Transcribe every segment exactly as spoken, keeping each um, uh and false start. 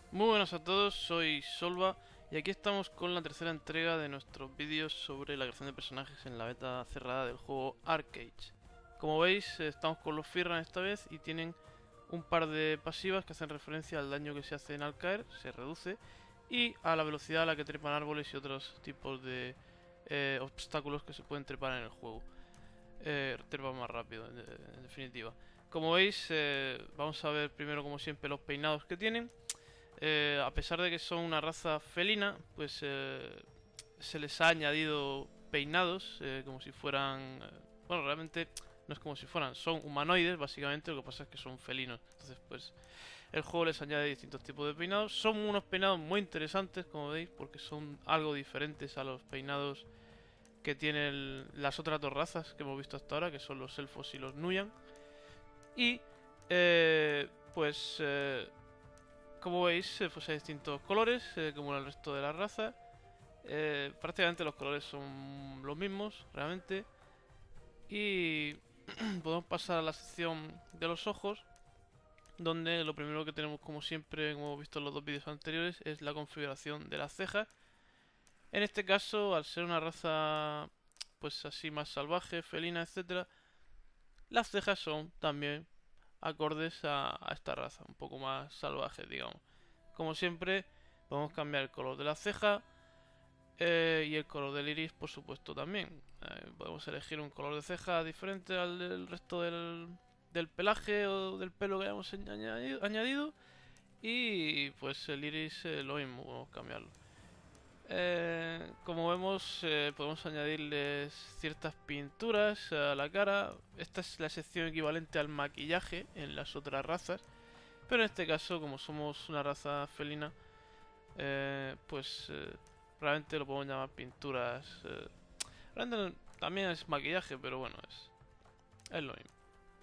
Muy buenas a todos, soy Solva y aquí estamos con la tercera entrega de nuestros vídeos sobre la creación de personajes en la beta cerrada del juego Arcade. Como veis, estamos con los Firran esta vez y tienen un par de pasivas que hacen referencia al daño que se hacen al caer, se reduce, y a la velocidad a la que trepan árboles y otros tipos de eh, obstáculos que se pueden trepar en el juego. Eh, trepan más rápido, en, en definitiva. Como veis, eh, vamos a ver primero como siempre los peinados que tienen. Eh, a pesar de que son una raza felina, pues eh, se les ha añadido peinados, eh, como si fueran... eh, bueno, realmente no es como si fueran, son humanoides, básicamente, lo que pasa es que son felinos. Entonces, pues, el juego les añade distintos tipos de peinados. Son unos peinados muy interesantes, como veis, porque son algo diferentes a los peinados que tienen las otras dos razas que hemos visto hasta ahora, que son los elfos y los Nuyan. Y, eh, pues... Eh, como veis, eh, pues hay distintos colores, eh, como en el resto de la raza. Eh, prácticamente los colores son los mismos, realmente. Y podemos pasar a la sección de los ojos, donde lo primero que tenemos, como siempre, como hemos visto en los dos vídeos anteriores, es la configuración de las cejas. En este caso, al ser una raza, pues así más salvaje, felina, etcétera, las cejas son también acordes a, a esta raza, un poco más salvaje, digamos. Como siempre, podemos cambiar el color de la ceja eh, y el color del iris, por supuesto, también. Eh, podemos elegir un color de ceja diferente al del resto del, del pelaje o del pelo que hayamos añadido, añadido. Y pues el iris eh, lo mismo, podemos cambiarlo. Eh, como vemos, eh, podemos añadirles ciertas pinturas a la cara. Esta es la sección equivalente al maquillaje en las otras razas. Pero en este caso, como somos una raza felina, eh, pues eh, realmente lo podemos llamar pinturas. Eh, realmente también es maquillaje, pero bueno, es, es lo mismo.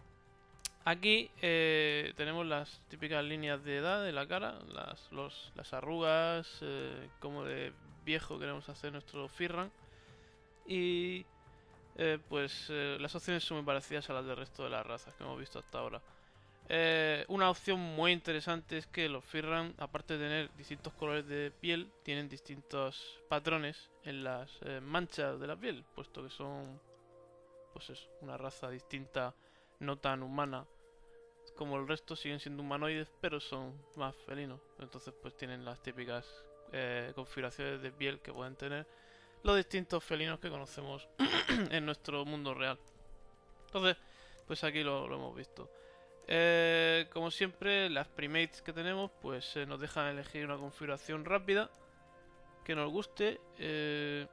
Aquí eh, tenemos las típicas líneas de edad de la cara, las, los, las arrugas, eh, como de viejo queremos hacer nuestro Firran. Y eh, pues eh, las opciones son muy parecidas a las del resto de las razas que hemos visto hasta ahora. Eh, una opción muy interesante es que los Firran, aparte de tener distintos colores de piel, tienen distintos patrones en las eh, manchas de la piel, puesto que son, pues es una raza distinta, no tan humana como el resto, siguen siendo humanoides, pero son más felinos. Entonces, pues tienen las típicas eh, configuraciones de piel que pueden tener los distintos felinos que conocemos en nuestro mundo real. Entonces, pues aquí lo, lo hemos visto. Eh, como siempre, las premates que tenemos, pues eh, nos dejan elegir una configuración rápida que nos guste. Eh,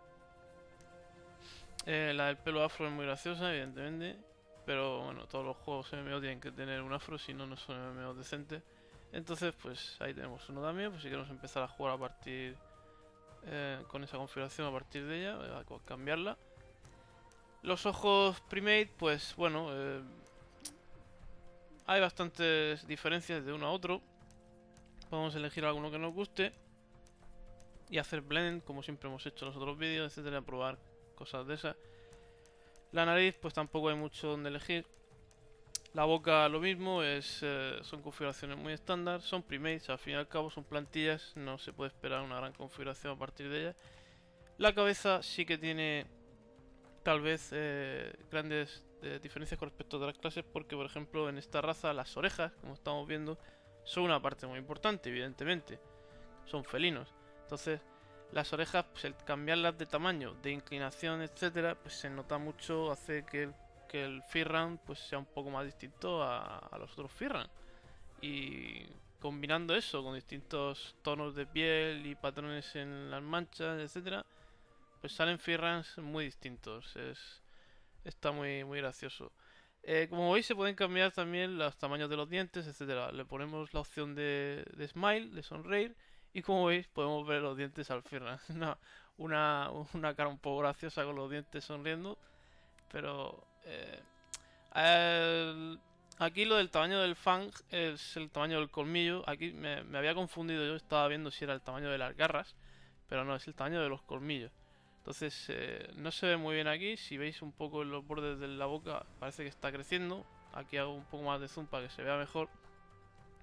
eh, la del pelo afro es muy graciosa, evidentemente. Pero bueno, todos los juegos M M O tienen que tener un afro, si no, no son M M O decentes. Entonces, pues ahí tenemos uno también. Pues si queremos empezar a jugar a partir eh, con esa configuración, a partir de ella, a cambiarla. Los ojos premade, pues bueno, eh, hay bastantes diferencias de uno a otro. Podemos elegir alguno que nos guste y hacer blend, como siempre hemos hecho en los otros vídeos, etcétera, probar cosas de esas. La nariz, pues tampoco hay mucho donde elegir. La boca lo mismo, es, eh, son configuraciones muy estándar, son premates, al fin y al cabo son plantillas, no se puede esperar una gran configuración a partir de ellas. La cabeza sí que tiene tal vez eh, grandes eh, diferencias con respecto a otras clases, porque por ejemplo en esta raza las orejas, como estamos viendo, son una parte muy importante, evidentemente. Son felinos. Entonces, las orejas, pues el cambiarlas de tamaño, de inclinación, etcétera, pues se nota mucho, hace que el, que el Firran pues sea un poco más distinto a, a los otros Firran. Y combinando eso con distintos tonos de piel y patrones en las manchas, etcétera, pues salen Firrans muy distintos. Es, está muy, muy gracioso. Eh, como veis, se pueden cambiar también los tamaños de los dientes, etcétera. Le ponemos la opción de, de smile, de sonreír, y como veis, podemos ver los dientes al Firran. una, una, una cara un poco graciosa con los dientes sonriendo, pero eh, el- aquí lo del tamaño del fang es el tamaño del colmillo. Aquí me, me había confundido, yo estaba viendo si era el tamaño de las garras, pero no, es el tamaño de los colmillos. Entonces eh, no se ve muy bien aquí. Si veis un poco en los bordes de la boca, parece que está creciendo. Aquí hago un poco más de zoom para que se vea mejor.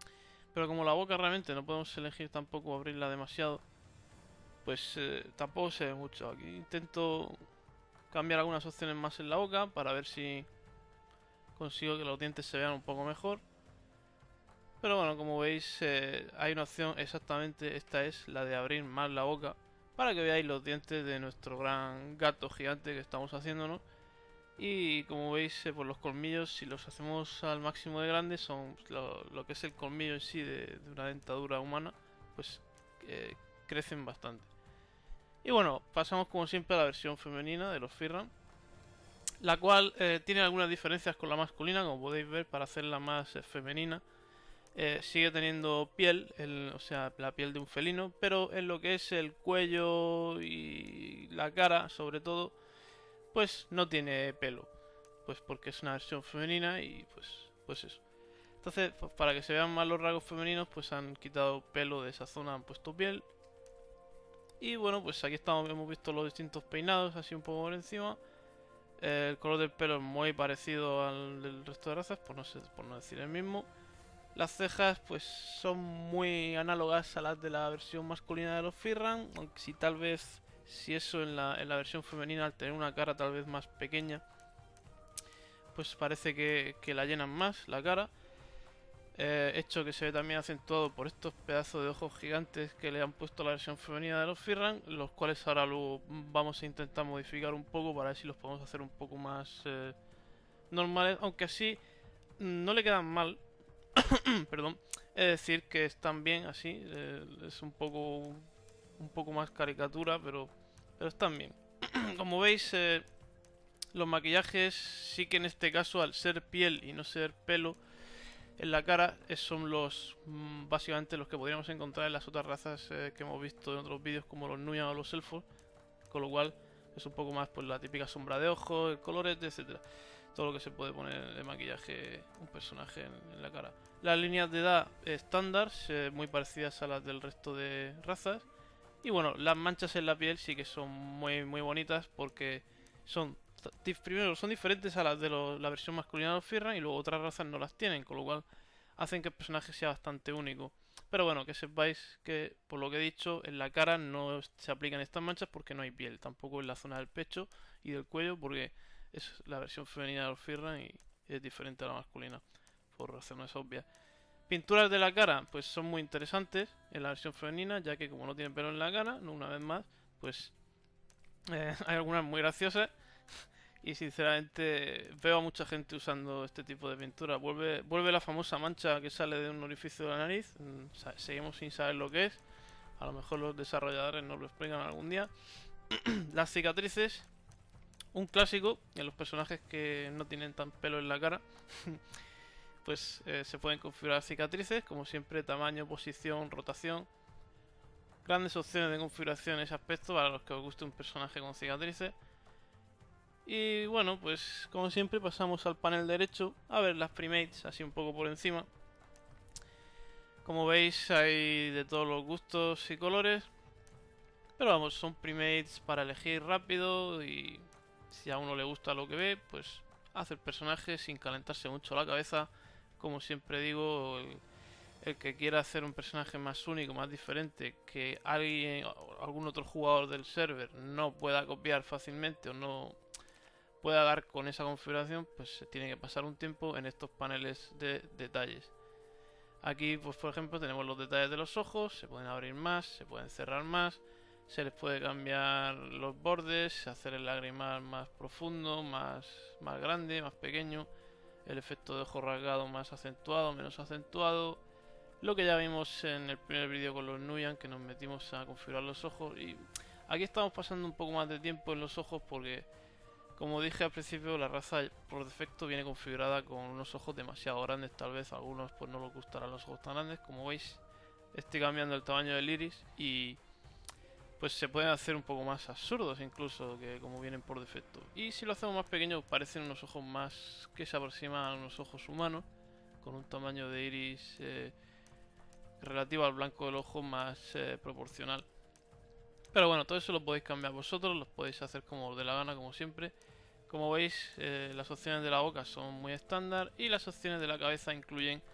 Pero como la boca realmente no podemos elegir tampoco abrirla demasiado, pues eh, tampoco se ve mucho. Aquí intento cambiar algunas opciones más en la boca para ver si consigo que los dientes se vean un poco mejor. Pero bueno, como veis, eh, hay una opción exactamente, esta es la de abrir más la boca, para que veáis los dientes de nuestro gran gato gigante que estamos haciéndonos. Y como veis, eh, pues los colmillos, si los hacemos al máximo de grandes, son lo, lo que es el colmillo en sí de, de una dentadura humana, pues eh, crecen bastante. Y bueno, pasamos como siempre a la versión femenina de los Firran, la cual eh, tiene algunas diferencias con la masculina, como podéis ver, para hacerla más eh, femenina. Eh, sigue teniendo piel, el, o sea, la piel de un felino, pero en lo que es el cuello y la cara, sobre todo, pues no tiene pelo. Pues porque es una versión femenina y pues, pues eso. Entonces, pues para que se vean más los rasgos femeninos, pues han quitado pelo de esa zona, han puesto piel. Y bueno, pues aquí estamos, hemos visto los distintos peinados, así un poco por encima. Eh, el color del pelo es muy parecido al del resto de razas, por no, ser, por no decir el mismo. Las cejas pues son muy análogas a las de la versión masculina de los Firran, aunque si tal vez, si eso en la, en la versión femenina, al tener una cara tal vez más pequeña, pues parece que, que la llenan más la cara. Eh, hecho que se ve también acentuado por estos pedazos de ojos gigantes que le han puesto a la versión femenina de los Firran, los cuales ahora lo vamos a intentar modificar un poco para ver si los podemos hacer un poco más eh, normales, aunque así no le quedan mal. Perdón, es decir que están bien así, eh, es un poco un poco más caricatura, pero pero están bien. Como veis, eh, los maquillajes sí que en este caso, al ser piel y no ser pelo en la cara, son los mm, básicamente los que podríamos encontrar en las otras razas eh, que hemos visto en otros vídeos, como los Nuyan o los Elfos, con lo cual es un poco más pues la típica sombra de ojos, el colorete, etcétera. Todo lo que se puede poner de maquillaje un personaje en, en la cara. Las líneas de edad estándar, eh, muy parecidas a las del resto de razas. Y bueno, las manchas en la piel sí que son muy muy bonitas porque son primero son diferentes a las de los, la versión masculina de los Firran, y luego otras razas no las tienen, con lo cual hacen que el personaje sea bastante único. Pero bueno, que sepáis que, por lo que he dicho, en la cara no se aplican estas manchas porque no hay piel, tampoco en la zona del pecho y del cuello, porque es la versión femenina de los Firran y es diferente a la masculina, por razones obvias. Pinturas de la cara, pues son muy interesantes en la versión femenina, ya que como no tienen pelo en la cara, una vez más, pues eh, hay algunas muy graciosas. Y sinceramente veo a mucha gente usando este tipo de pintura. Vuelve, vuelve la famosa mancha que sale de un orificio de la nariz. Seguimos sin saber lo que es. A lo mejor los desarrolladores nos lo explican algún día. Las cicatrices, un clásico en los personajes que no tienen tan pelo en la cara. Pues eh, se pueden configurar cicatrices, como siempre, tamaño, posición, rotación. Grandes opciones de configuración en ese aspecto para los que os guste un personaje con cicatrices. Y bueno, pues como siempre pasamos al panel derecho a ver las premates así un poco por encima. Como veis hay de todos los gustos y colores. Pero vamos, son premates para elegir rápido y si a uno le gusta lo que ve, pues hace el personaje sin calentarse mucho la cabeza. Como siempre digo, el, el que quiera hacer un personaje más único, más diferente, que alguien, algún otro jugador del server no pueda copiar fácilmente o no pueda dar con esa configuración, pues se tiene que pasar un tiempo en estos paneles de detalles. Aquí, pues por ejemplo, tenemos los detalles de los ojos, se pueden abrir más, se pueden cerrar más, se les puede cambiar los bordes, hacer el lagrimal más profundo, más, más grande, más pequeño, el efecto de ojo rasgado más acentuado, menos acentuado, lo que ya vimos en el primer vídeo con los Nuyan, que nos metimos a configurar los ojos. Y aquí estamos pasando un poco más de tiempo en los ojos porque, como dije al principio, la raza por defecto viene configurada con unos ojos demasiado grandes. Tal vez a algunos pues no les gustarán los ojos tan grandes. Como veis, estoy cambiando el tamaño del iris y pues se pueden hacer un poco más absurdos incluso que como vienen por defecto. Y si lo hacemos más pequeño, parecen unos ojos más que se aproximan a unos ojos humanos, con un tamaño de iris eh, relativo al blanco del ojo más eh, proporcional. Pero bueno, todo eso lo podéis cambiar vosotros, lo podéis hacer como os dé la gana, como siempre. Como veis, eh, las opciones de la boca son muy estándar y las opciones de la cabeza incluyen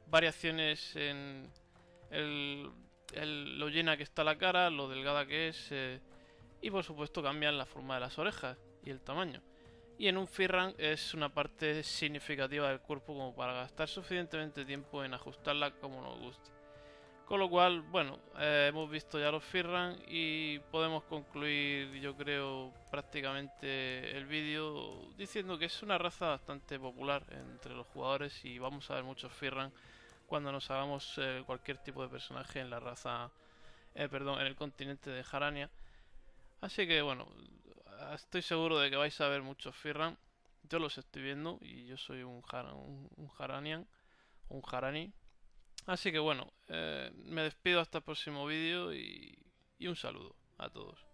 variaciones en el, el- lo llena que está la cara, lo delgada que es, eh, y por supuesto cambian la forma de las orejas y el tamaño. Y en un Firran es una parte significativa del cuerpo como para gastar suficientemente tiempo en ajustarla como nos guste. Con lo cual, bueno, eh, hemos visto ya los Firran y podemos concluir, yo creo, prácticamente el vídeo diciendo que es una raza bastante popular entre los jugadores y vamos a ver muchos Firran cuando nos hagamos eh, cualquier tipo de personaje en la raza, eh, perdón, en el continente de Jarania. Así que bueno, estoy seguro de que vais a ver muchos Firran. Yo los estoy viendo y yo soy un, Jara- un, un Jaranian, un Jarani. Así que bueno, eh, me despido hasta el próximo vídeo y, y un saludo a todos.